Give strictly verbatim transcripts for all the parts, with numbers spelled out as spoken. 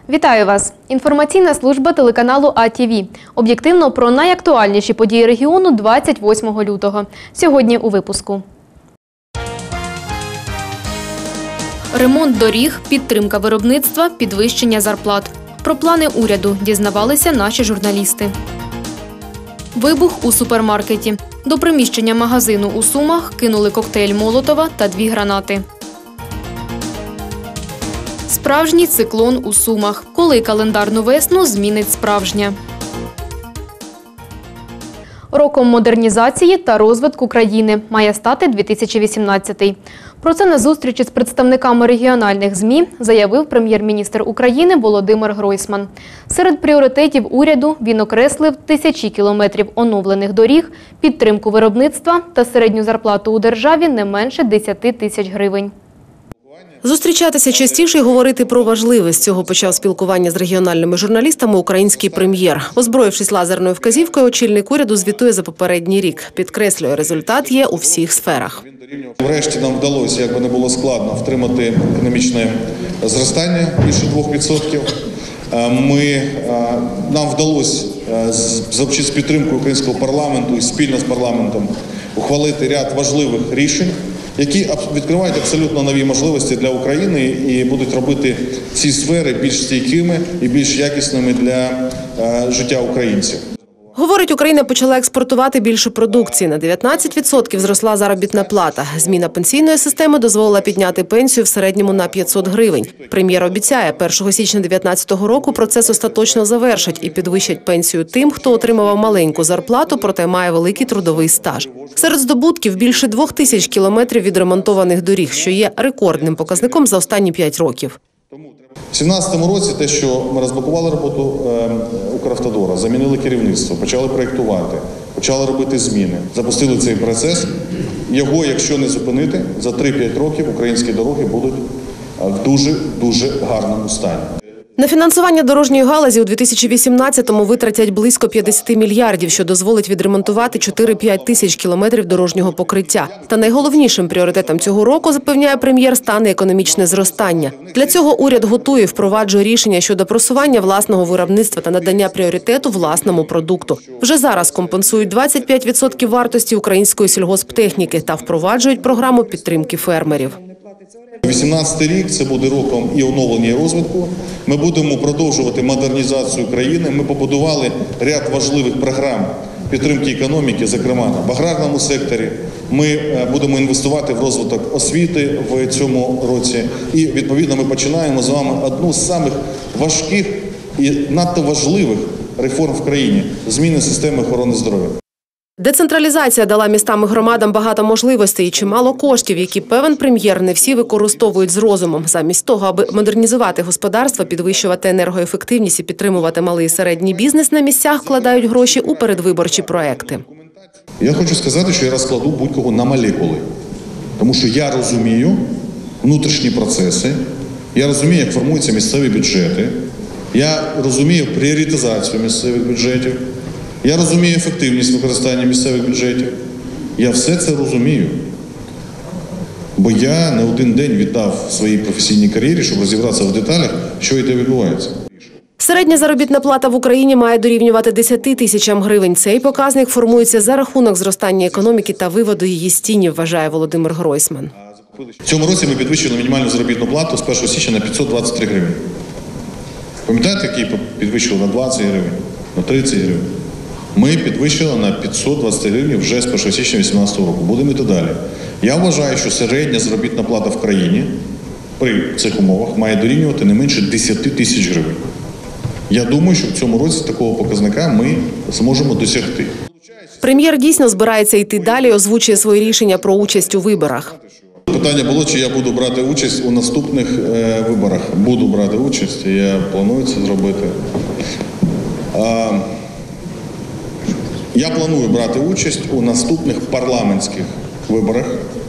Вітаю вас! Інформаційна служба телеканалу А Ті Ві. Об'єктивно про найактуальніші події регіону двадцять восьмого лютого. Сьогодні у випуску. Ремонт доріг, підтримка виробництва, підвищення зарплат. Про плани уряду дізнавалися наші журналісти. Вибух у супермаркеті. До приміщення магазину у Сумах кинули коктейль Молотова та дві гранати. Справжній циклон у Сумах. Коли календарну весну змінить справжня. Роком модернізації та розвитку країни має стати дві тисячі вісімнадцятий. Про це на зустрічі з представниками регіональних ЗМІ заявив прем'єр-міністр України Володимир Гройсман. Серед пріоритетів уряду він окреслив тисячі кілометрів оновлених доріг, підтримку виробництва та середню зарплату у державі не менше десяти тисяч гривень. Зустрічатися частіше і говорити про важливе. З цього почав спілкування з регіональними журналістами український прем'єр. Озброївшись лазерною вказівкою, очільник уряду звітує за попередній рік. Підкреслює, результат є у всіх сферах. Врешті нам вдалося, як би не було складно, втримати економічне зростання більше двох відсотків. Ми, нам вдалося завчити з підтримкою українського парламенту і спільно з парламентом ухвалити ряд важливих рішень, які відкривають абсолютно нові можливості для України і будуть робити ці сфери більш стійкими і більш якісними для життя українців. Говорить, Україна почала експортувати більше продукції. На дев'ятнадцять відсотків зросла заробітна плата. Зміна пенсійної системи дозволила підняти пенсію в середньому на п'ятсот гривень. Прем'єр обіцяє, першого січня дві тисячі дев'ятнадцятого року процес остаточно завершить і підвищать пенсію тим, хто отримував маленьку зарплату, проте має великий трудовий стаж. Серед здобутків більше двох тисяч кілометрів відремонтованих доріг, що є рекордним показником за останні п'ять років. У дві тисячі сімнадцятому році те, що ми розблокували роботу Укравтодора, замінили керівництво, почали проєктувати, почали робити зміни, запустили цей процес. Його, якщо не зупинити, за три-п'ять років українські дороги будуть в дуже-дуже гарному стані. На фінансування дорожньої галузі у дві тисячі вісімнадцятому витратять близько п'ятдесят мільярдів, що дозволить відремонтувати чотири-п'ять тисяч кілометрів дорожнього покриття. Та найголовнішим пріоритетом цього року, запевняє прем'єр, стане економічне зростання. Для цього уряд готує і впроваджує рішення щодо просування власного виробництва та надання пріоритету власному продукту. Вже зараз компенсують двадцять п'ять відсотків вартості української сільгосптехніки та впроваджують програму підтримки фермерів. вісімнадцятий рік – це буде роком і оновлення, і розвитку. Ми будемо продовжувати модернізацію країни. Ми побудували ряд важливих програм підтримки економіки, зокрема в аграрному секторі. Ми будемо інвестувати в розвиток освіти в цьому році. І, відповідно, ми починаємо з вами одну з самих важких і надто важливих реформ в країні – зміни системи охорони здоров'я. Децентралізація дала містам і громадам багато можливостей і чимало коштів, які, певен прем'єр, не всі використовують з розумом. Замість того, аби модернізувати господарство, підвищувати енергоефективність і підтримувати малий і середній бізнес, на місцях вкладають гроші у передвиборчі проекти. Я хочу сказати, що я розкладу будь-кого на молекули. Тому що я розумію внутрішні процеси, я розумію, як формуються місцеві бюджети, я розумію пріоритизацію місцевих бюджетів. Я розумію ефективність використання місцевих бюджетів. Я все це розумію. Бо я не один день віддав своїй професійній кар'єрі, щоб розібратися в деталях, що і де відбувається. Середня заробітна плата в Україні має дорівнювати десяти тисячам гривень. Цей показник формується за рахунок зростання економіки та виводу її з тіні, вважає Володимир Гройсман. В цьому році ми підвищили мінімальну заробітну плату з першого січня на п'ятсот двадцять три гривень. Пам'ятаєте, який підвищили на двадцять гривень, на тридцять гривень? Ми підвищили на п'ятсот двадцять гривень вже з першого січня дві тисячі вісімнадцятого року. Будемо йти далі. Я вважаю, що середня заробітна плата в країні при цих умовах має дорівнювати не менше десяти тисяч гривень. Я думаю, що в цьому році такого показника ми зможемо досягти. Прем'єр дійсно збирається йти далі і озвучує свої рішення про участь у виборах. Питання було, чи я буду брати участь у наступних е, виборах. Буду брати участь, я планую це зробити. А, Я планую брати участь у наступних парламентських виборах.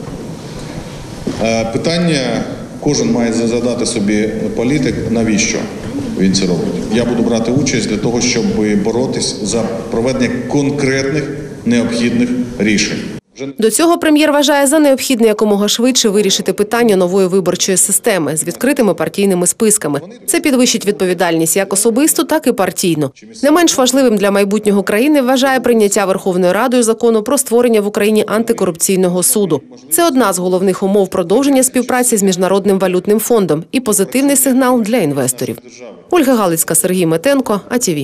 Питання кожен має задати собі, політик, навіщо він це робить. Я буду брати участь для того, щоб боротись за проведення конкретних необхідних рішень. До цього прем'єр вважає за необхідне якомога швидше вирішити питання нової виборчої системи з відкритими партійними списками. Це підвищить відповідальність як особисту, так і партійну. Не менш важливим для майбутнього країни вважає прийняття Верховною Радою закону про створення в Україні антикорупційного суду. Це одна з головних умов продовження співпраці з Міжнародним валютним фондом і позитивний сигнал для інвесторів. Ольга Галицька, Сергій Метенко, А Ті Ві.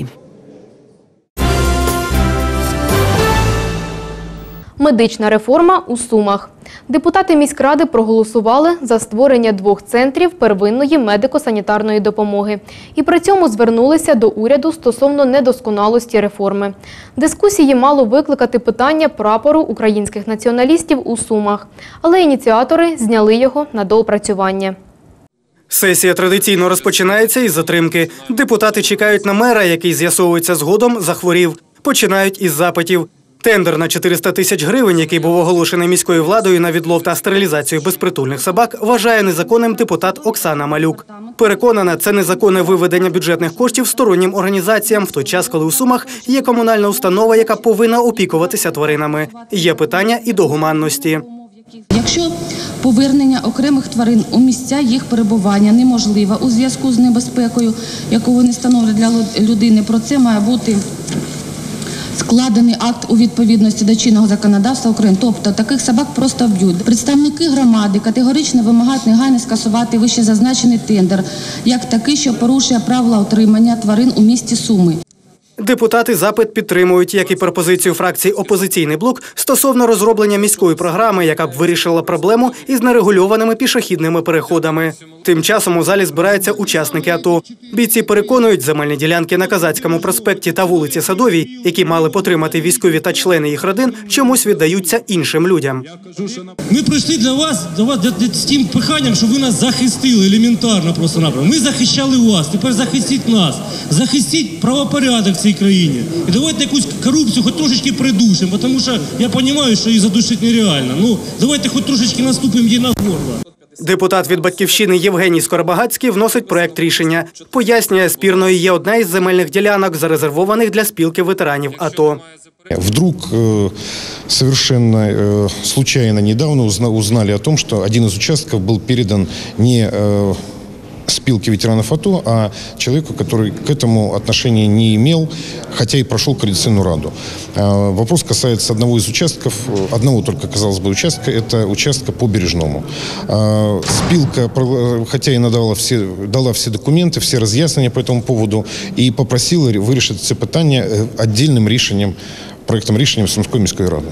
Медична реформа у Сумах. Депутати міськради проголосували за створення двох центрів первинної медико-санітарної допомоги. І при цьому звернулися до уряду стосовно недосконалості реформи. Дискусії мало викликати питання прапору українських націоналістів у Сумах. Але ініціатори зняли його на доопрацювання. Сесія традиційно розпочинається із затримки. Депутати чекають на мера, який, з'ясовується згодом, захворів. Починають із запитів. Тендер на чотириста тисяч гривень, який був оголошений міською владою на відлов та стерилізацію безпритульних собак, вважає незаконним депутат Оксана Малюк. Переконана, це незаконне виведення бюджетних коштів стороннім організаціям в той час, коли у Сумах є комунальна установа, яка повинна опікуватися тваринами. Є питання і до гуманності. Якщо повернення окремих тварин у місця їх перебування неможливе у зв'язку з небезпекою, яку вони становлять для людини, про це має бути складений акт у відповідності до чинного законодавства України. Тобто таких собак просто вб'ють. Представники громади категорично вимагають негайно скасувати вищезазначений тендер, як такий, що порушує правила утримання тварин у місті Суми. Депутати запит підтримують, як і пропозицію фракції «Опозиційний блок» стосовно розроблення міської програми, яка б вирішила проблему із нерегульованими пішохідними переходами. Тим часом у залі збираються учасники АТО. Бійці переконують, земельні ділянки на Казацькому проспекті та вулиці Садовій, які мали потримати військові та члени їх родин, чомусь віддаються іншим людям. Ми прийшли для вас, для вас з тим проханням, щоб ви нас захистили елементарно просто-напросто. Ми захищали вас, тепер захистіть нас, захистіть правопорядок в цій країні. І давайте якусь корупцію хоч трошечки придушимо, тому що я розумію, що її задушити нереально. Ну, давайте хоч трошечки наступимо їй на горло. Депутат від «Батьківщини» Євгеній Скоробагацький вносить проект рішення. Пояснює, спірною є одна із земельних ділянок, зарезервованих для спілки ветеранів АТО. Вдруг э, совершенно э, случайно недавно узнали о том, что один из участков был передан не э, спилке ветеранов АТО, а человеку, который к этому отношения не имел, хотя и прошел координационную раду. Вопрос касается одного из участков, одного только, казалось бы, участка, это участка по Бережному. Спилка, хотя и надавала все, дала все документы, все разъяснения по этому поводу и попросила вирішити це питання отдельным рішенням, проектом рішення Сумської міської ради.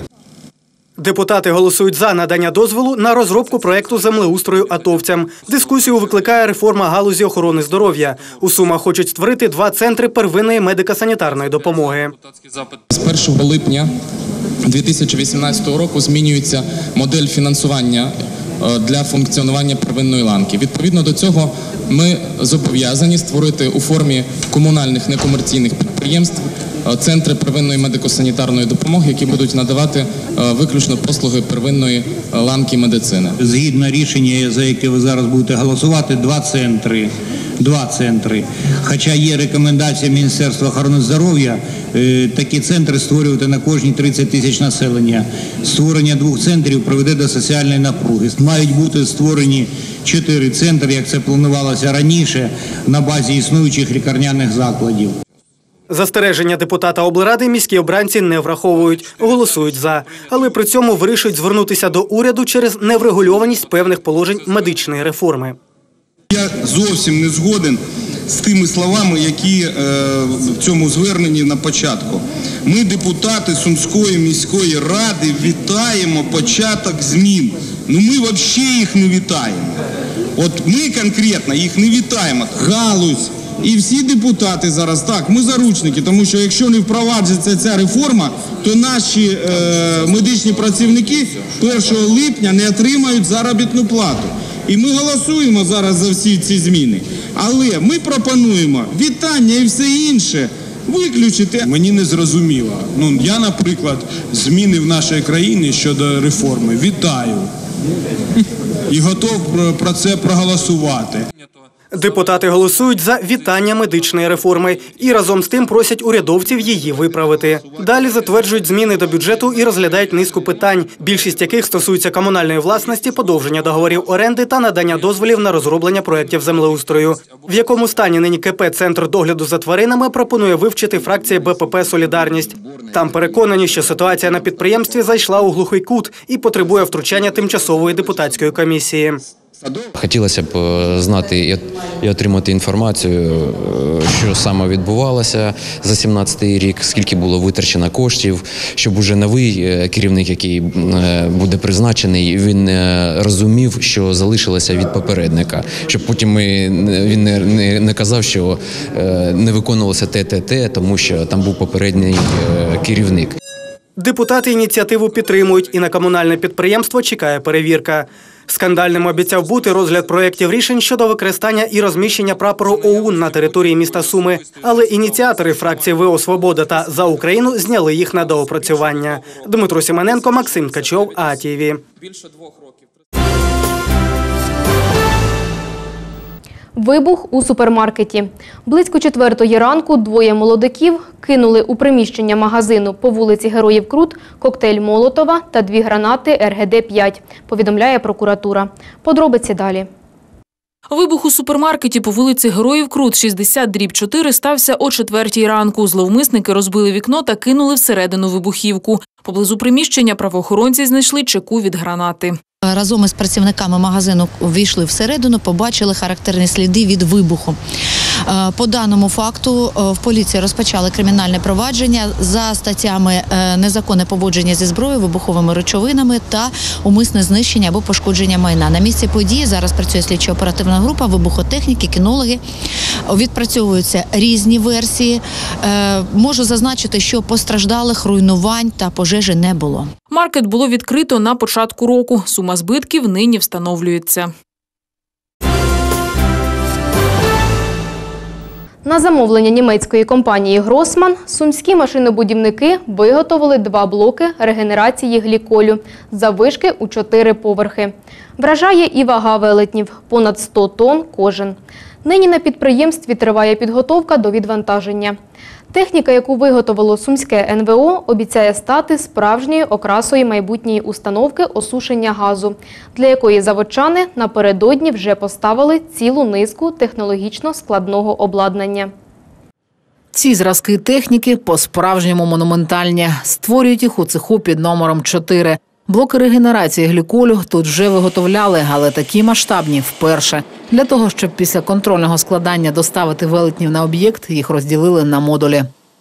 Депутати голосують за надання дозволу на розробку проекту землеустрою атовцям. Дискусію викликає реформа галузі охорони здоров'я. У Сумах хочуть створити два центри первинної медико-санітарної допомоги. З першого липня дві тисячі вісімнадцятого року змінюється модель фінансування для функціонування первинної ланки. Відповідно до цього ми зобов'язані створити у формі комунальних некомерційних підприємств центри первинної медико-санітарної допомоги, які будуть надавати виключно послуги первинної ланки медицини. Згідно рішення, за яке ви зараз будете голосувати, два центри. Два центри. Хоча є рекомендація Міністерства охорони здоров'я такі центри створювати на кожні тридцять тисяч населення. Створення двох центрів приведе до соціальної напруги. Мають бути створені чотири центри, як це планувалося раніше, на базі існуючих лікарняних закладів. Застереження депутата облради міські обранці не враховують, голосують за. Але при цьому вирішують звернутися до уряду через неврегульованість певних положень медичної реформи. Я зовсім не згоден з тими словами, які е, в цьому зверненні на початку. Ми, депутати Сумської міської ради, вітаємо початок змін. Ну ми взагалі їх не вітаємо. От ми конкретно їх не вітаємо. Галузь і всі депутати зараз, так, ми заручники, тому що якщо не впроваджується ця реформа, то наші е, медичні працівники першого липня не отримають заробітну плату. І ми голосуємо зараз за всі ці зміни. Але ми пропонуємо вітання і все інше виключити. Мені не зрозуміло. Ну, я, наприклад, зміни в нашій країні щодо реформи вітаю. І готов про це проголосувати. Депутати голосують за вітання медичної реформи і разом з тим просять урядовців її виправити. Далі затверджують зміни до бюджету і розглядають низку питань, більшість яких стосуються комунальної власності, подовження договорів оренди та надання дозволів на розроблення проєктів землеустрою. В якому стані нині КП «Центр догляду за тваринами» пропонує вивчити фракція БПП «Солідарність». Там переконані, що ситуація на підприємстві зайшла у глухий кут і потребує втручання тимчасової депутатської комісії. Хотілося б знати і отримати інформацію, що саме відбувалося за сімнадцятий рік, скільки було витрачено коштів, щоб уже новий керівник, який буде призначений, він розумів, що залишилося від попередника, щоб потім він не казав, що не виконувалося те, те, те, тому що там був попередній керівник. Депутати ініціативу підтримують, і на комунальне підприємство чекає перевірка. Скандальним обіцяв бути розгляд проєктів рішень щодо використання і розміщення прапору ОУН на території міста Суми. Але ініціатори фракції ВО «Свобода» та «За Україну» зняли їх на доопрацювання. Дмитро Сімоненко, Максим Ткачов, АТВ. Вибух у супермаркеті. Близько четвертої ранку двоє молодиків кинули у приміщення магазину по вулиці Героїв Крут коктейль Молотова та дві гранати ер ге де п'ять, повідомляє прокуратура. Подробиці далі. Вибух у супермаркеті по вулиці Героїв Крут, шістдесят дріб чотири, стався о четвертій ранку. Зловмисники розбили вікно та кинули всередину вибухівку. Поблизу приміщення правоохоронці знайшли чеку від гранати. Разом із працівниками магазину ввійшли всередину, побачили характерні сліди від вибуху. По даному факту в поліції розпочали кримінальне провадження за статтями незаконне поводження зі зброєю, вибуховими речовинами та умисне знищення або пошкодження майна. На місці події зараз працює слідчо-оперативна група, вибухотехніки, кінологи. Відпрацьовуються різні версії. Можу зазначити, що постраждалих, руйнувань та пожежі не було. Маркет було відкрито на початку року. Сума збитків нині встановлюється. На замовлення німецької компанії «Гросман» сумські машинобудівники виготовили два блоки регенерації гліколю заввишки у чотири поверхи. Вражає і вага велетнів – понад сто тонн кожен. Нині на підприємстві триває підготовка до відвантаження. Техніка, яку виготовило сумське ен ве о, обіцяє стати справжньою окрасою майбутньої установки осушення газу, для якої заводчани напередодні вже поставили цілу низку технологічно складного обладнання. Ці зразки техніки по-справжньому монументальні. Створюють їх у цеху під номером чотири. Блоки регенерації гліколю тут вже виготовляли, але такі масштабні вперше. Для того, щоб після контрольного складання доставити велетнів на об'єкт, їх розділили на модулі.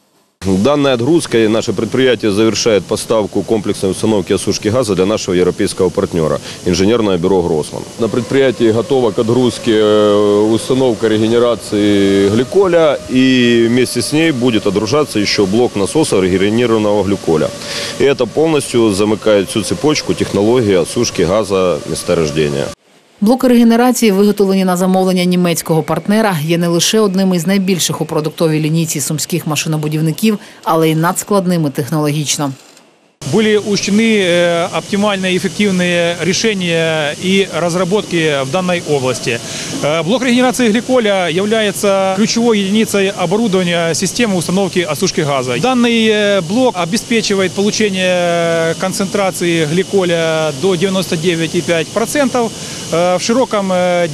Данной отгрузкой наше предприятие завершает поставку комплексной установки осушки газа для нашего европейского партнера – инженерное бюро «Гросман». На предприятии готова к отгрузке установка регенерации гликоля, и вместе с ней будет отгружаться еще блок насоса регенерированного гликоля. И это полностью замыкает всю цепочку технологии осушки газа месторождения. Блоки регенерації, виготовлені на замовлення німецького партнера, є не лише одним із найбільших у продуктовій лінійці сумських машинобудівників, але й надскладними технологічно. Были учтены оптимальные и эффективные решения и разработки в данной области. Блок регенерации гликоля является ключевой единицей оборудования системы установки осушки газа. Данный блок обеспечивает получение концентрации гликоля до девяноста девяти и пяти десятых процента в широком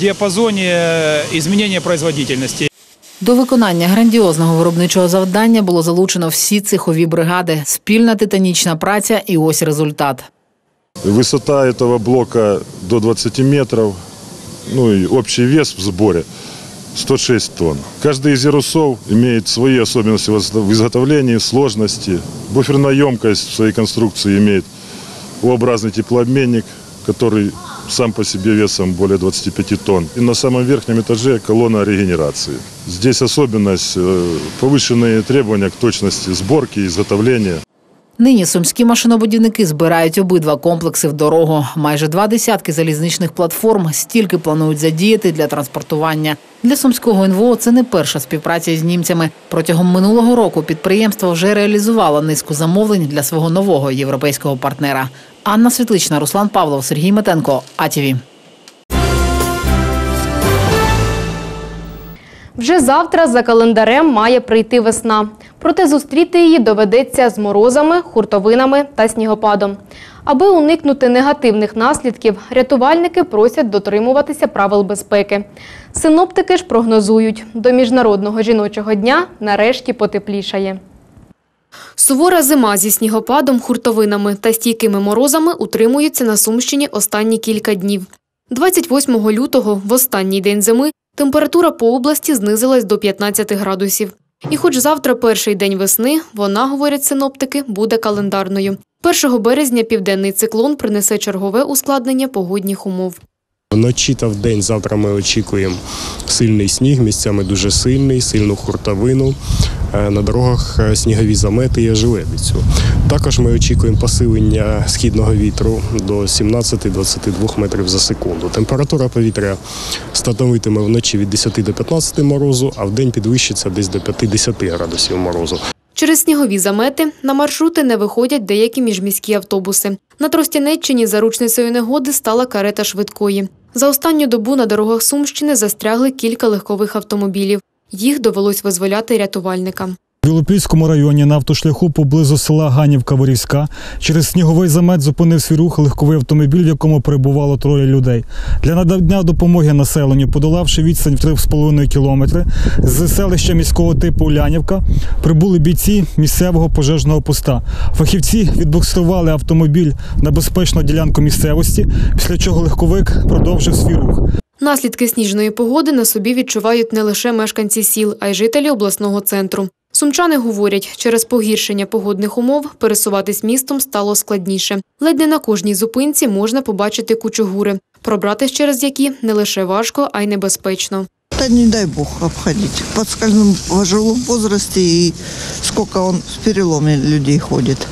диапазоне изменения производительности. До виконання грандіозного виробничого завдання було залучено всі цехові бригади. Спільна титанічна праця і ось результат. Висота этого блока до двадцати метров, ну и общий вес в сборе сто шесть тонн. Каждый из ярусов имеет свои особенности в изготовлении, сложности. Буферная емкость в своей конструкции имеет У-образный теплообменник, который сам по себе весом более двадцати пяти тонн. И на самом верхнем этаже колонна регенерации. Здесь особенность – повышенные требования к точности сборки и изготовления. Нині сумські машинобудівники збирають обидва комплекси в дорогу. Майже два десятки залізничних платформ стільки планують задіяти для транспортування. Для сумського ен ве о це не перша співпраця з німцями. Протягом минулого року підприємство вже реалізувало низку замовлень для свого нового європейського партнера. Анна Світлична, Руслан Павлов, Сергій Метенко, АТВ. Вже завтра за календарем має прийти весна. Проте зустріти її доведеться з морозами, хуртовинами та снігопадом. Аби уникнути негативних наслідків, рятувальники просять дотримуватися правил безпеки. Синоптики ж прогнозують, до Міжнародного жіночого дня нарешті потеплішає. Сувора зима зі снігопадом, хуртовинами та стійкими морозами утримується на Сумщині останні кілька днів. двадцять восьмого лютого, в останній день зими, температура по області знизилась до п'ятнадцяти градусів. І хоч завтра перший день весни, вона, говорять синоптики, буде календарною. першого березня південний циклон принесе чергове ускладнення погодних умов. Вночі та вдень завтра ми очікуємо сильний сніг, місцями дуже сильний, сильну хуртовину. На дорогах снігові замети і ожеледицю. Також ми очікуємо посилення східного вітру до сімнадцяти - двадцяти двох метрів за секунду. Температура повітря становитиме вночі від десяти до п'ятнадцяти морозу, а вдень підвищиться десь до п'ятдесяти градусів морозу. Через снігові замети на маршрути не виходять деякі міжміські автобуси. На Тростянеччині заручницею негоди стала карета швидкої. За останню добу на дорогах Сумщини застрягли кілька легкових автомобілів. Їх довелось визволяти рятувальникам. У Білопільському районі на автошляху поблизу села Ганівка-Ворівська через сніговий замет зупинив свій рух легковий автомобіль, в якому перебувало троє людей. Для надання допомоги населенню, подолавши відстань в три з половиною кілометри, з селища міського типу Улянівка прибули бійці місцевого пожежного поста. Фахівці відбуксирували автомобіль на безпечну ділянку місцевості, після чого легковик продовжив свій рух. Наслідки сніжної погоди на собі відчувають не лише мешканці сіл, а й жителі обласного центру. Сумчани говорять, через погіршення погодних умов пересуватись містом стало складніше. Ледь не на кожній зупинці можна побачити кучугури, пробратись через які не лише важко, а й небезпечно. Та не дай Бог обходить. В подскользном пожилом возрасте и сколько он с переломами людей ходит.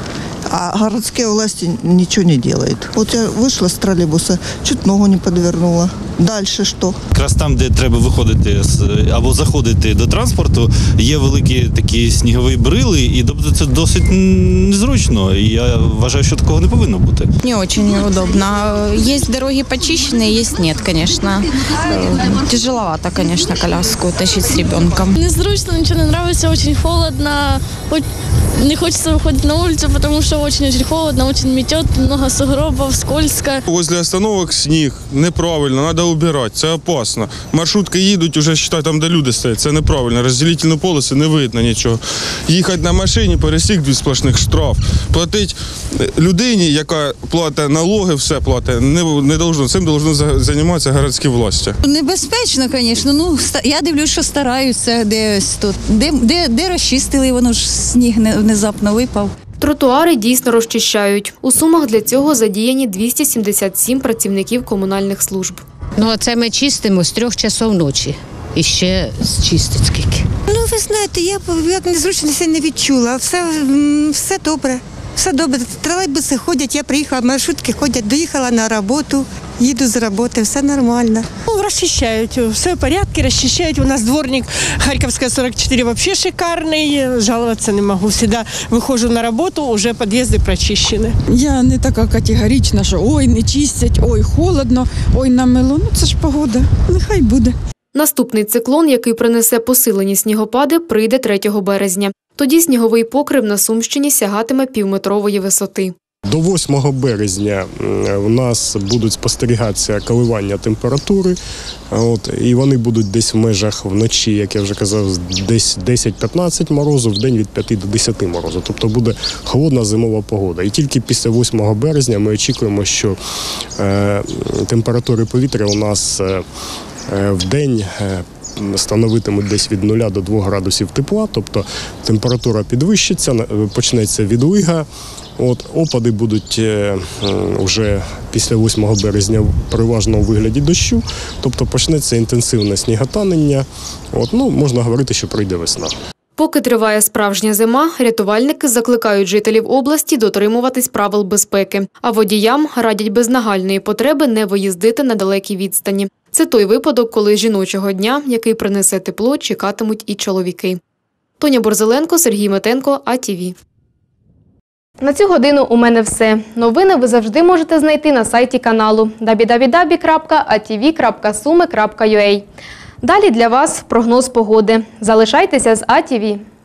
А городские власти ничего не делают. Вот я вышла с троллейбуса, чуть ногу не подвернула. Дальше що? Якраз там, де треба виходити або заходити до транспорту, є великі такі снігові брили, і тобто це досить незручно. І я вважаю, що такого не повинно бути. Не дуже удобно. Є дороги почищені, є ні, звісно. Тяжеловато, звісно, коляску тащити з ребенком. Незручно, нічого не подобається, дуже холодно. Не хочется выходить на улицу, потому что очень-очень холодно, очень метет, много сугробов, скользко. Возле остановок сніг, неправильно, треба убирати, це опасно. Маршрутки їдуть, уже считай, там, де люди стоять, це неправильно. Розділительні полоси, не видно нічого. Їхати на машині, пересік дві сплошних штраф. Платить людині, яка платить налоги, все платить, не, не должно, цим повинні займатися городські власті. Небезпечно, звісно, ну, я дивлюсь, що стараються десь тут. Де, де, де розчистили, воно ж сніг не внезапно випав. Тротуари дійсно розчищають. У Сумах для цього задіяні двісті сімдесят сім працівників комунальних служб. Ну, а це ми чистимо з трьох часов ночі. І ще чистить скільки. Ну, ви знаєте, я як незручності не відчула. Все, все добре. Все добре. Тролейбуси ходять, я приїхала, маршрутки ходять, доїхала на роботу, їду з роботи, все нормально. Ну, розчищають, все в порядку, розчищають. У нас дворник Харківська сорок чотири взагалі шикарний, жалуватися не можу. Завжди виходжу на роботу, вже під'їзди прочищені. Я не така категорична, що ой, не чистять, ой, холодно, ой, намело. Ну, це ж погода, нехай буде. Наступний циклон, який принесе посилені снігопади, прийде третього березня. Тоді сніговий покрив на Сумщині сягатиме півметрової висоти. До восьмого березня у нас будуть спостерігатися коливання температури, от, і вони будуть десь в межах вночі, як я вже казав, десь десять-п'ятнадцять морозу, в день від п'яти до десяти морозу. Тобто буде холодна зимова погода. І тільки після восьмого березня ми очікуємо, що е, температури повітря у нас е, в день е, становитимуть десь від нуля до двох градусів тепла, тобто температура підвищиться, почнеться відлига. От, опади будуть е, вже після восьмого березня переважно у вигляді дощу, тобто почнеться інтенсивне сніготанення. От, ну, можна говорити, що прийде весна. Поки триває справжня зима, рятувальники закликають жителів області дотримуватись правил безпеки, а водіям радять без нагальної потреби не виїздити на далекі відстані. Це той випадок, коли жіночого дня, який принесе тепло, чекатимуть і чоловіки. Тоня Борзеленко, Сергій Метенко, А Ті Ві. На цю годину у мене все. Новини ви завжди можете знайти на сайті каналу дабл ю дабл ю дабл ю крапка а ті ві крапка суми крапка ю а. Далі для вас прогноз погоди. Залишайтеся з А Ті Ві.